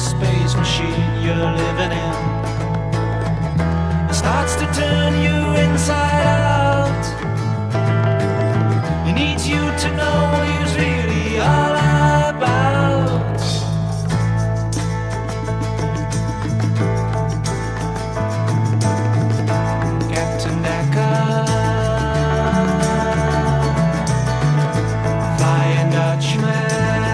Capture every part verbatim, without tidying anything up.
space machine you're living in. It starts to turn you inside out. He needs you to know what he's really all about. Captain Decker, Flying Dutchman,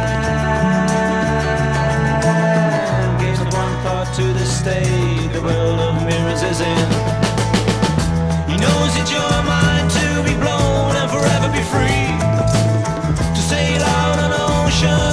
gives one thought to the state the world of mirrors is in. He knows it's your mind to be blown and forever be free, to sail out on an ocean